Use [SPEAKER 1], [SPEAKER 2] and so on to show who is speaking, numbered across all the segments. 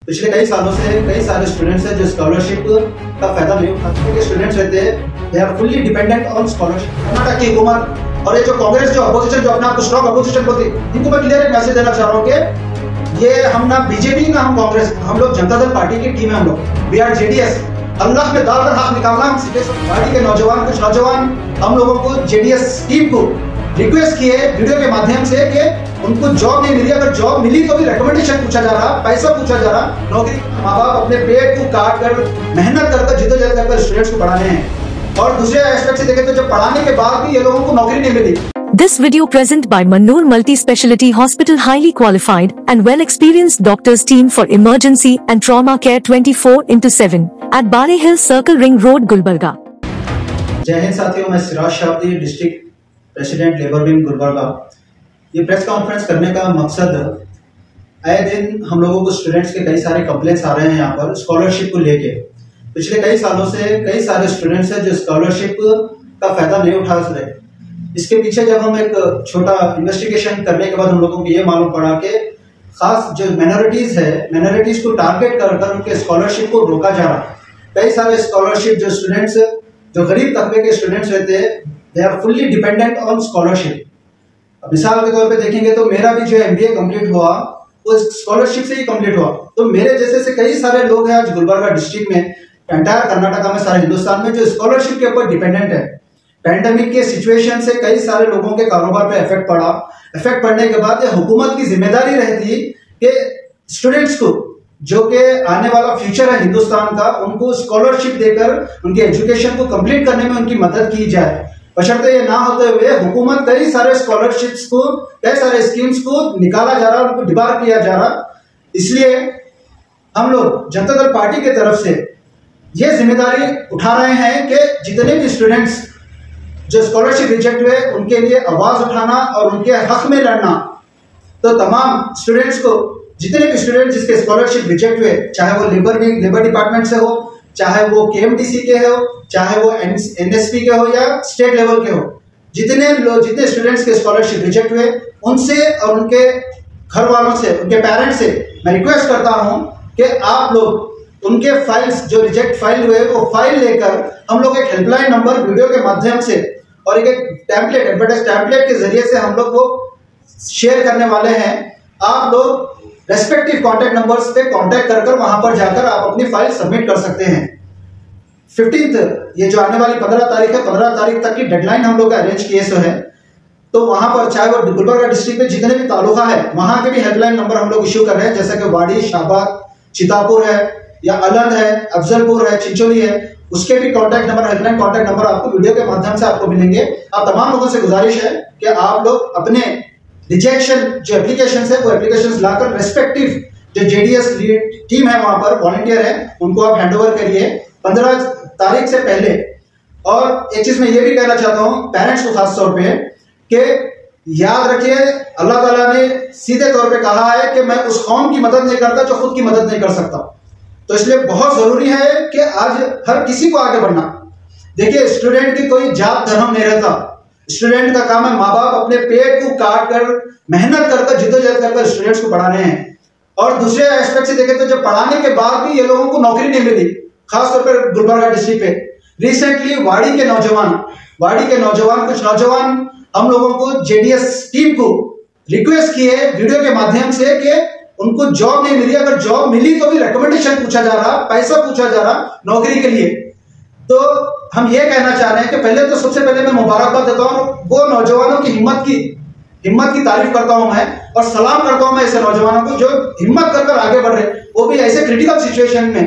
[SPEAKER 1] पिछले कई सालों से कई सारे स्टूडेंट्स हैं जो स्कॉलरशिप का फायदा नहीं उठाते। स्टूडेंट्स रहते हैं they are fully dependent on scholarship. Karnataka की हुकूमत और ये जो कांग्रेस जो अपोजिशन जो अपने आप को स्ट्रॉन्ग अपोजिशन बोलती है, इनको मैं क्लियर एक मैसेज देना चाह रहा हूँ कि ये हम ना बीजेपी ना हम कांग्रेस, हम लोग जनता दल पार्टी की टीम है। हम लोग वी आर जेडीएस। अल्लाह में डालकर हाथ निकालना हम सीधे पार्टी के नौजवान, कुछ नौजवान हम लोगों को जेडीएस टीम को रिक्वेस्ट किए वीडियो के माध्यम से कि उनको जॉब नहीं मिली, अगर जॉब मिली तो भी रिकमेंडेशन पूछा जा रहा, पैसा पूछा जा रहा, नौकरी। माँ बाप अपने पेट को काट कर मेहनत कर जिद्दोजहद कर स्टूडेंट्स को पढ़ाने हैं, और दूसरे एस्पेक्ट से देखें तो जब पढ़ाने के बाद भी ये लोगों को नौकरी नहीं मिली।
[SPEAKER 2] This video present by Mannoor Multi-Speciality Hospital, highly qualified and well-experienced doctors team for emergency and trauma care 24/7 at Bare Hill Circle Ring Road, Gulbarga.
[SPEAKER 1] जय हिंद साथियों, मैं Siraj Shabdi, district president labour wing Gulbarga. ये प्रेस कॉन्फ्रेंस करने का मकसद, आए दिन हम लोगों को स्टूडेंट्स के कई सारे कंप्लेंट्स आ रहे हैं यहाँ पर स्कॉलरशिप को लेके। पिछले कई सालों से कई सारे स्टूडेंट्स हैं जो स्कॉलरशिप का फायदा नहीं उठा रहे। इसके पीछे जब हम एक छोटा इन्वेस्टिगेशन करने के बाद हम लोगों को ये मालूम पड़ा कि खास जो माइनॉरिटीज है, माइनॉरिटीज को टारगेट कर उनके स्कॉलरशिप को रोका जा रहा। कई सारे स्कॉलरशिप जो स्टूडेंट्स, जो गरीब तबके के स्टूडेंट्स रहते हैं, they are fully dependent on scholarship. मिसाल के तौर पे देखेंगे तो मेरा भी जो MBA कंप्लीट हुआ वो स्कॉलरशिप से ही कंप्लीट हुआ। तो मेरे जैसे से कई सारे लोग हैं आज गुलबर्गा डिस्ट्रिक्ट में, एंटायर कर्नाटका में, सारे हिंदुस्तान में, जो स्कॉलरशिप के ऊपर डिपेंडेंट है। पैंडेमिक के सिचुएशन से कई सारे लोगों के कारोबार पे इफेक्ट पड़ा। इफेक्ट पड़ने के बाद हुकूमत की जिम्मेदारी रहती कि स्टूडेंट्स को, जो कि आने वाला फ्यूचर है हिंदुस्तान का, उनको स्कॉलरशिप देकर उनके एजुकेशन को कंप्लीट करने में उनकी मदद की जाए। बशर्ते ये ना होते हुए हुकूमत कई सारे स्कॉलरशिप्स को, कई सारे स्कीम्स को निकाला जा रहा, उनको डिबार किया जा रहा। इसलिए हम लोग जनता दल पार्टी की तरफ से ये जिम्मेदारी उठा रहे हैं कि जितने भी स्टूडेंट्स जो स्कॉलरशिप रिजेक्ट हुए उनके लिए आवाज उठाना और उनके हक में लड़ना। तो तमाम स्टूडेंट्स को, जितने भी स्टूडेंट जिसके स्कॉलरशिप रिजेक्ट हुए, चाहे वो लेबर डिपार्टमेंट से हो, चाहे वो KMTC के हो, चाहे वो NSP के हो या स्टेट लेवल के हो, जितने स्टूडेंट्स के स्कॉलरशिप रिजेक्ट हुए उनसे और उनके घर वालों से, उनके पेरेंट्स से मैं रिक्वेस्ट करता हूं कि आप लोग उनके फाइल्स, जो रिजेक्ट फाइल हुए, वो फाइल लेकर हम लोग एक हेल्पलाइन नंबर वीडियो के माध्यम से और एक टेम्पलेट, एडवर्टाइज टेम्पलेट के जरिए से हम लोग को शेयर करने वाले हैं। आप लोग रेस्पेक्टिव कॉन्टैक्ट नंबर्स पे कॉन्टैक्ट कर वहां पर जाकर आप अपनी फाइल सबमिट कर सकते हैं। 15th, ये जो आने वाली 15 तारीख है, 15 तारीख तक की डेडलाइन हम लोग अरेंज किए सो है। तो वहां पर चाहे वो गुलबर्गा डिस्ट्रिक्ट में जितने भी तालुका है, वहां के भी हेल्पलाइन नंबर हम लोग इश्यू कर रहे हैं, जैसे कि वाड़ी, शाहबाद, चितापुर है, या अलंद है, अफजलपुर है, चिंचोली है, उसके भी contact number, helpline contact number आपको वीडियो के माध्यम से आपको मिलेंगे। आप तमाम लोगों से गुजारिश है कि आप लोग अपने रिजेक्शन जो एप्लीकेशन है वो एप्लीकेशन लाकर रेस्पेक्टिव जो JDS टीम है, वहां पर वॉलंटियर है, उनको आप हैंडओवर करिए 15 तारीख से पहले। और एक चीज मैं ये भी कहना चाहता हूं पेरेंट्स को खास तौर पे कि याद रखिए, अल्लाह ताला ने सीधे तौर पे कहा है कि मैं उस कौम की मदद नहीं करता जो खुद की मदद नहीं कर सकता। तो इसलिए बहुत जरूरी है कि आज हर किसी को आगे बढ़ना। देखिए, स्टूडेंट की कोई जात धर्म नहीं रहता। स्टूडेंट का काम है, माँ बाप अपने पेट को काट कर मेहनत कर जिद्दोजहद कर स्टूडेंट्स को पढ़ाने हैं। और दूसरे एस्पेक्ट से देखें तो जब पढ़ाने के बाद भी ये लोगों को नौकरी नहीं मिली, खासतौर पर गुलबर्गा डिस्ट्रिक्ट पे रिसेंटली वाड़ी के नौजवान, कुछ नौजवान हम लोगों को JDS टीम को रिक्वेस्ट किए वीडियो के माध्यम से कि उनको जॉब नहीं मिली, अगर जॉब मिली तो भी रिकमेंडेशन पूछा जा रहा, पैसा पूछा जा रहा नौकरी के लिए। तो हम ये कहना चाह रहे हैं कि पहले तो सबसे पहले मैं मुबारकबाद देता हूं वो नौजवानों की हिम्मत की तारीफ करता हूं मैं, और सलाम करता हूं मैं ऐसे नौजवानों को जो हिम्मत कर आगे बढ़ रहे, वो भी ऐसे क्रिटिकल सिचुएशन में।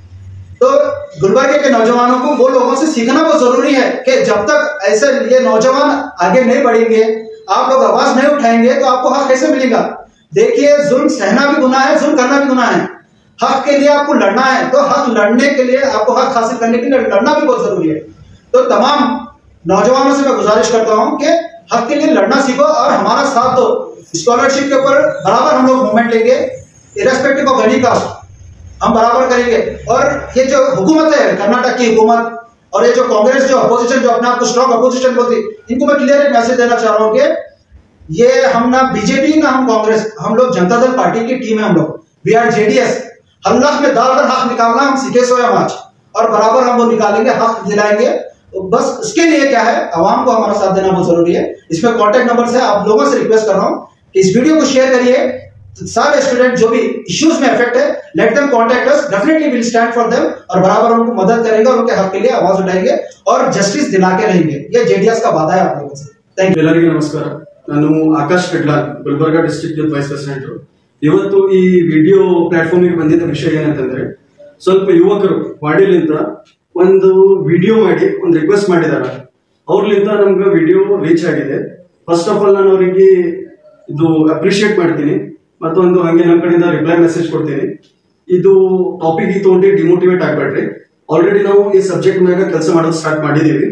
[SPEAKER 1] तो गुलबर्गे के नौजवानों को, वो लोगों से सीखना बहुत जरूरी है कि जब तक ऐसे ये नौजवान आगे नहीं बढ़ेंगे, आप लोग आवाज नहीं उठाएंगे, तो आपको हक कैसे मिलेगा। देखिए, जुल्म सहना भी गुनाह है, जुल्म करना भी गुनाह है। हक के लिए आपको लड़ना है, तो हक लड़ने के लिए, आपको हक हासिल करने के लिए लड़ना भी बहुत जरूरी है। तो तमाम नौजवानों से मैं गुजारिश करता हूं कि हक के लिए लड़ना सीखो और हमारा साथ दो। स्कॉलरशिप के ऊपर बराबर हम लोग मूवमेंट लेंगे, इरेस्पेक्टिव ऑफ एनी कास्ट, हम बराबर करेंगे। और ये जो हुकूमत है, कर्नाटक की हुकूमत, और ये जो कांग्रेस जो अपोजिशन, जो अपने आप को स्ट्रॉन्ग अपोजिशन बोलती, इनको मैं क्लियर एक मैसेज देना चाह रहा हूं कि ये हम ना बीजेपी ना हम कांग्रेस, हम लोग जनता दल पार्टी की टीम है। हम लोग वी आर JDS। हल्लख में डालकर हक निकालना हम सीखे सोए हम आज, और बराबर हम वो निकालेंगे, हक दिलाएंगे। तो बस इसके लिए क्या है, आवाम को हमारा साथ देना बहुत जरूरी है। इसमें कॉन्टेक्ट नंबर है, आप लोगों से रिक्वेस्ट कर रहा हूं कि इस वीडियो को शेयर करिए। सारे स्टूडेंट जो भी इश्यूज में अफेक्ट है, let them contact us, definitely will stand for them, और बराबर उनको मदद करेंगे और उनके हक के लिए आवाज उठाएंगे और जस्टिस दिला के रहेंगे। ये जेडीएस का वादा है आप लोगों से। Thank you.
[SPEAKER 3] ಎಲ್ಲರಿಗೂ ನಮಸ್ಕಾರ. ನಾನು Akash Kadlal, Gulbarga district youth vice president. ಇವತ್ತು ಈ ವಿಡಿಯೋ ಪ್ಲಾಟ್ಫಾರ್ಮ್ ಗೆ ಬಂದಿದ್ದ ವಿಷಯ ಏನಂತಂದ್ರೆ, ಸ್ವಲ್ಪ ಯುವಕರು ವಾಡಿಲಿಂದ ಒಂದು ವಿಡಿಯೋ ಮಾಡಿ ಒಂದು ರಿಕ್ವೆಸ್ಟ್ ಮಾಡಿದಾರೆ. ಅವ್ರಲಿಂದ ನಮ್ಗೆ ವಿಡಿಯೋ ರೀಚ್ ಆಗಿದೆ. ಫಸ್ಟ್ ಆಫ್ ಆಲ್ ನಾನು ಅವರಿಗೆ ಇದು ಅಪ್ರಿಶಿಯೇಟ್ ಮಾಡ್ತೀನಿ, ಮತ್ತೊಂದು ಹಂಗೆ ನಮ್ಮ ಕಡೆಯಿಂದ ರಿಪ್ಲೈ ಮೆಸೇಜ್ ಕೊಡ್ತೀನಿ. ಇದು ಟಾಪಿಕ್ ತಗೊಂಡು ಡಿಮೋಟಿವೇಟ್ ಆಗ್ಬೇಡ್ರಿ. ಆಲ್ರೆಡಿ ನಾವು ಈ ಸಬ್ಜೆಕ್ಟ್ ಮ್ಯಾಗ ಕೆಲಸ ಮಾಡೋದು ಸ್ಟಾರ್ಟ್ ಮಾಡಿದೀವಿ.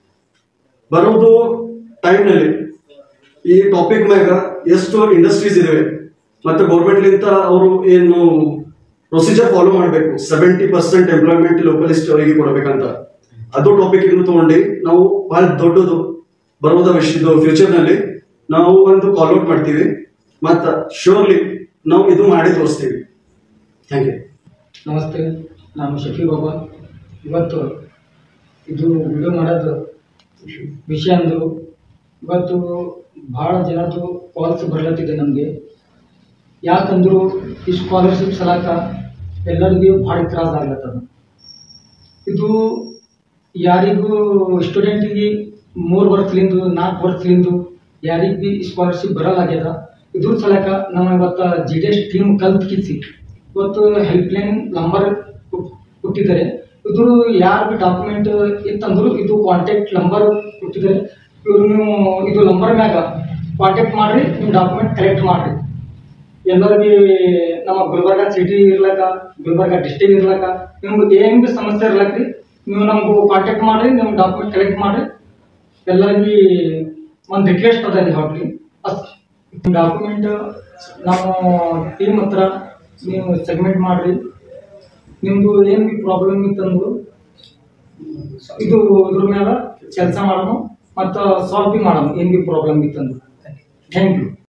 [SPEAKER 3] ಬರೋದು ಟೈಮ್ ನಲ್ಲಿ ಈ ಟಾಪಿಕ್ ಮ್ಯಾಗ ಎಷ್ಟು ಇಂಡಸ್ಟ್ರೀಸ್ ಇದಾವೆ ಮತ್ತೆ ಗೌರ್ಮೆಂಟ್ ಲಿಂತ ಅವರು ಏನು ಪ್ರೊಸೀಜರ್ ಫಾಲೋ ಮಾಡಬೇಕು, 70% ಎಂಪ್ಲಾಯ್ಮೆಂಟ್ ಲೋಕಲಿಸ್ಟ್ ಅವರಿಗೆ ಕೊಡಬೇಕಂತ, ಅದು ಟಾಪಿಕ್ ಇನ್ನು ತಗೊಂಡು ನಾವು ಬಹಳ ದೊಡ್ಡದು ಬರೋದ ವಿಷಯದ ಫ್ಯೂಚರ್ ನಲ್ಲಿ ನಾವು ಒಂದು ಕಾಲ್ ಔಟ್ ಮಾಡ್ತೀವಿ. ಮತ್ತ ಶ್ಯೂರ್ಲಿ ನಾವು ಇದು ಮಾಡಿ ತೋರಿಸ್ತೀವಿ. Thank you.
[SPEAKER 4] ನಮಸ್ತೆ, ನಾನು ಶಫಿ ಬಾಬಾ. ಇವತ್ತು ಇದು ವಿಡಿಯೋ ಮಾಡೋದು ವಿಷಯ ಅಂದರು. ಇವತ್ತು ಭಾಳ ಜನದ್ದು ಕಾಲ್ಸ್ ಬರ್ಲತ್ತಿದೆ ನಮಗೆ. ಯಾಕಂದ್ರು ಈ ಸ್ಕಾಲರ್ಶಿಪ್ ಸಲಕ ಎಲ್ಲರಿಗೂ ಭಾಳ ತ್ರಾಸ ಆಗ್ಲತ್ತದ. ಇದು ಯಾರಿಗೂ ಸ್ಟೂಡೆಂಟಿಗೆ 3 ವರ್ಷಲಿಂದ 4 ವರ್ಷಲಿಂದ ಯಾರಿಗೆ ಭೀ ಸ್ಕಾಲರ್ಶಿಪ್ ಬರಲಾಗ್ಯದ. ಇದ್ರ ಸಲಕ ನಾವು ಇವತ್ತು JDS ಟೀಮ್ ಕಲ್ತ್ಕಿಸಿ ಇವತ್ತು ಹೆಲ್ಪ್ಲೈನ್ ನಂಬರ್ ಕೊಟ್ಟಿದ್ದಾರೆ. ಇದ್ರ ಯಾರು ಭೀ ಡಾಕ್ಯುಮೆಂಟ್ ಇತ್ತಂದ್ರು ಇದು ಕಾಂಟ್ಯಾಕ್ಟ್ ನಂಬರ್ ಕೊಟ್ಟಿದ್ದಾರೆ. ಇವ್ರು ನೀವು ಇದು ನಂಬರ್ ಮ್ಯಾಗ ಕಾಂಟ್ಯಾಕ್ಟ್ ಮಾಡ್ರಿ, ನಿಮ್ಮ ಡಾಕ್ಯುಮೆಂಟ್ ಕಲೆಕ್ಟ್ ಮಾಡ್ರಿ. ಎಲ್ಲರಿಗೆ ನಮ್ಮ ಗುಲ್ಬರ್ಗಾ ಸಿಟಿ ಇರ್ಲಕ್ಕ, ಗುಲ್ಬರ್ಗಾ ಡಿಸ್ಟ್ರಿಕ್ಟ್ ಇರ್ಲಕ್ಕ, ನಿಮ್ಗೆ ಏನ್ ಭೀ ಸಮಸ್ಯೆ ಇರ್ಲಕ್ರಿ, ನೀವು ನಮ್ಗೆ ಕಾಂಟ್ಯಾಕ್ಟ್ ಮಾಡ್ರಿ, ನಿಮ್ಮ ಡಾಕ್ಯುಮೆಂಟ್ ಕಲೆಕ್ಟ್ ಮಾಡ್ರಿ. ಎಲ್ಲರಿಗೆ ಒಂದು ರಿಕ್ವೆಸ್ಟ್ ಅದ ರೀ, ಹೊಡ್ರಿ ಡಾಕ್ಯುಮೆಂಟ್ ನಮ್ಮ ಟೀಮ್ ಹತ್ರ ನೀವು ಸಬ್ಮಿಟ್ ಮಾಡ್ರಿ. ನಿಮ್ದು ಏನು ಭೀ ಪ್ರಾಬ್ಲಮ್ ಇತ್ತಂದ್ರು ಇದು ಇದ್ರ ಮ್ಯಾಲ ಕೆಲಸ ಮಾಡೋಣ ಮತ್ತು ಸಾಲ್ವ್ ಭೀ ಮಾಡೋಣ ಏನು ಭೀ ಪ್ರಾಬ್ಲಮ್ ಇತ್ತಂದ್ರು. Thank you.